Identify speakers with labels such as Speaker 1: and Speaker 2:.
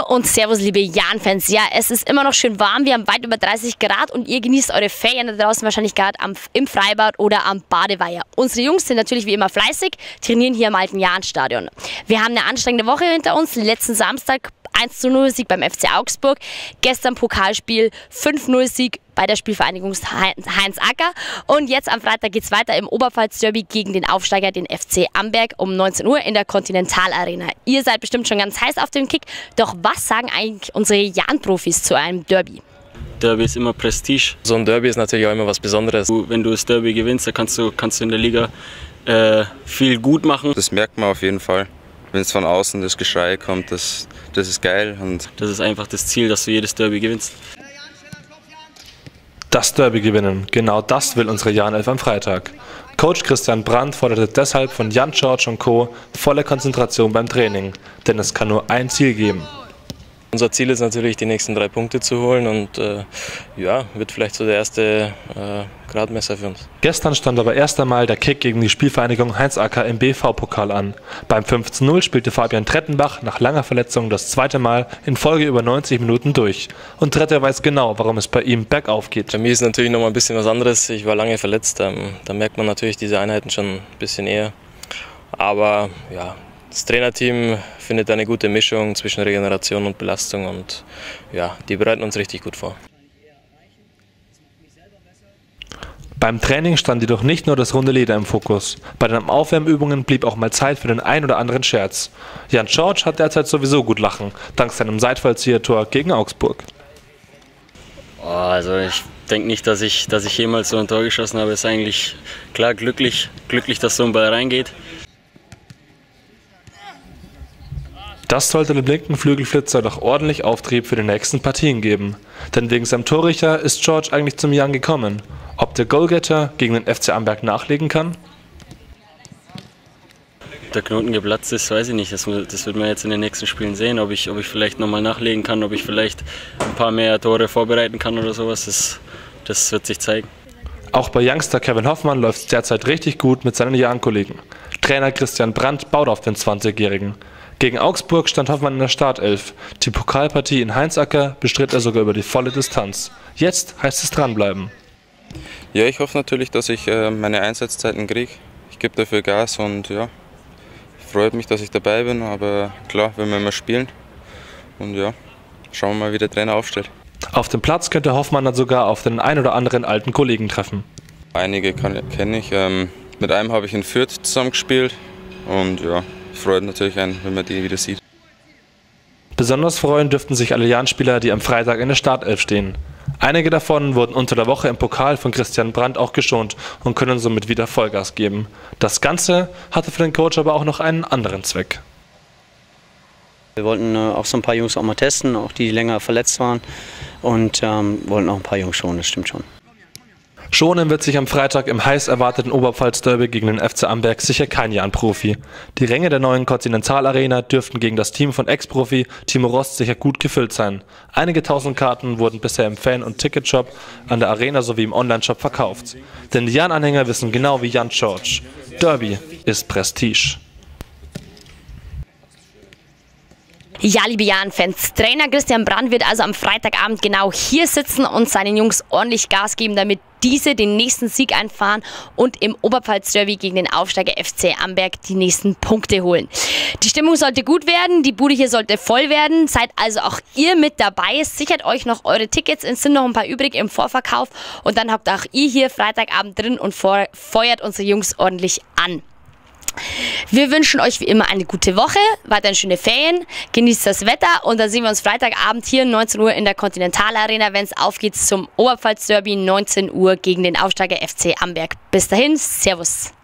Speaker 1: und servus liebe Jan-Fans. Ja, es ist immer noch schön warm, wir haben weit über 30 Grad und ihr genießt eure Ferien da draußen wahrscheinlich gerade im Freibad oder am Badeweiher. Unsere Jungs sind natürlich wie immer fleißig, trainieren hier im alten Jahn-Stadion. Wir haben eine anstrengende Woche hinter uns, letzten Samstag 1:0 Sieg beim FC Augsburg, gestern Pokalspiel 5:0 Sieg bei der Spielvereinigung Heinz Acker und jetzt am Freitag geht es weiter im Oberpfalz-Derby gegen den Aufsteiger, den FC Amberg, um 19 Uhr in der Continental Arena. Ihr seid bestimmt schon ganz heiß auf den Kick, doch was sagen eigentlich unsere Jan-Profis zu einem Derby?
Speaker 2: Derby ist immer Prestige.
Speaker 3: So ein Derby ist natürlich auch immer was Besonderes.
Speaker 2: Wenn du das Derby gewinnst, dann kannst du in der Liga viel gut machen.
Speaker 4: Das merkt man auf jeden Fall. Wenn es von außen das Geschrei kommt, das ist geil. Und
Speaker 2: das ist einfach das Ziel, dass du jedes Derby gewinnst.
Speaker 5: Das Derby gewinnen, genau das will unsere Jan-Elf am Freitag. Coach Christian Brandt forderte deshalb von Jan George und Co. volle Konzentration beim Training, denn es kann nur ein Ziel geben.
Speaker 3: Unser Ziel ist natürlich, die nächsten 3 Punkte zu holen und ja, wird vielleicht so der erste Gradmesser für uns.
Speaker 5: Gestern stand aber erst einmal der Kick gegen die Spielvereinigung Heinz Acker im BV-Pokal an. Beim 5:0 spielte Fabian Trettenbach nach langer Verletzung das zweite Mal in Folge über 90 Minuten durch. Und Tretter weiß genau, warum es bei ihm bergauf geht.
Speaker 3: Bei mir ist natürlich noch mal ein bisschen was anderes. Ich war lange verletzt, da merkt man natürlich diese Einheiten schon ein bisschen eher. Aber ja, das Trainerteam findet eine gute Mischung zwischen Regeneration und Belastung und ja, die bereiten uns richtig gut vor.
Speaker 5: Beim Training stand jedoch nicht nur das runde Leder im Fokus. Bei den Aufwärmübungen blieb auch mal Zeit für den ein oder anderen Scherz. Jan George hat derzeit sowieso gut lachen, dank seinem Seitfallzieher-Tor gegen Augsburg.
Speaker 2: Also ich denke nicht, dass ich jemals so ein Tor geschossen habe. Es ist eigentlich klar glücklich, dass so ein Ball reingeht.
Speaker 5: Das sollte dem linken Flügelflitzer doch ordentlich Auftrieb für die nächsten Partien geben. Denn wegen seinem Torriecher ist George eigentlich zum Jan gekommen. Ob der Goalgetter gegen den FC Amberg nachlegen kann?
Speaker 2: Der Knoten geplatzt ist, weiß ich nicht. Das wird man jetzt in den nächsten Spielen sehen, ob ich vielleicht nochmal nachlegen kann, ob ich vielleicht ein paar mehr Tore vorbereiten kann oder sowas. Das wird sich zeigen.
Speaker 5: Auch bei Youngster Kevin Hoffmann läuft es derzeit richtig gut mit seinen Jan-Kollegen. Trainer Christian Brandt baut auf den 20-Jährigen. Gegen Augsburg stand Hoffmann in der Startelf. Die Pokalpartie in Heinz Acker bestritt er sogar über die volle Distanz. Jetzt heißt es dranbleiben.
Speaker 4: ja, ich hoffe natürlich, dass ich meine Einsatzzeiten kriege. Ich gebe dafür Gas und ja, freut mich, dass ich dabei bin. Aber klar, wenn wir immer spielen und ja, schauen wir mal, wie der Trainer aufstellt.
Speaker 5: Auf dem Platz könnte Hoffmann dann sogar auf den ein oder anderen alten Kollegen treffen.
Speaker 4: Einige kenne ich. Mit einem habe ich in Fürth zusammengespielt und ja, freut natürlich einen, wenn man die wieder sieht.
Speaker 5: Besonders freuen dürften sich alle Jan-Spieler, die am Freitag in der Startelf stehen. Einige davon wurden unter der Woche im Pokal von Christian Brandt auch geschont und können somit wieder Vollgas geben. Das Ganze hatte für den Coach aber auch noch einen anderen Zweck.
Speaker 6: Wir wollten auch so ein paar Jungs auch mal testen, auch die länger verletzt waren und wollten auch ein paar Jungs schonen, das stimmt schon.
Speaker 5: Schonen wird sich am Freitag im heiß erwarteten Oberpfalz-Derby gegen den FC Amberg sicher kein Jan-Profi. Die Ränge der neuen Continental Arena dürften gegen das Team von Ex-Profi Timo Rost sicher gut gefüllt sein. Einige tausend Karten wurden bisher im Fan- und Ticketshop an der Arena sowie im Onlineshop verkauft. Denn die Jan-Anhänger wissen genau wie Jan George: Derby ist Prestige.
Speaker 1: Ja, liebe Jan-Fans, Trainer Christian Brandt wird also am Freitagabend genau hier sitzen und seinen Jungs ordentlich Gas geben, damit diese den nächsten Sieg einfahren und im Oberpfalz-Derby gegen den Aufsteiger FC Amberg die nächsten Punkte holen. Die Stimmung sollte gut werden, die Bude hier sollte voll werden, seid also auch ihr mit dabei, sichert euch noch eure Tickets, es sind noch ein paar übrig im Vorverkauf und dann habt auch ihr hier Freitagabend drin und feuert unsere Jungs ordentlich an. Wir wünschen euch wie immer eine gute Woche, weiterhin schöne Ferien, genießt das Wetter und dann sehen wir uns Freitagabend hier 19 Uhr in der Continental Arena, wenn es aufgeht zum Oberpfalz Derby 19 Uhr gegen den Aufsteiger FC Amberg. Bis dahin, Servus!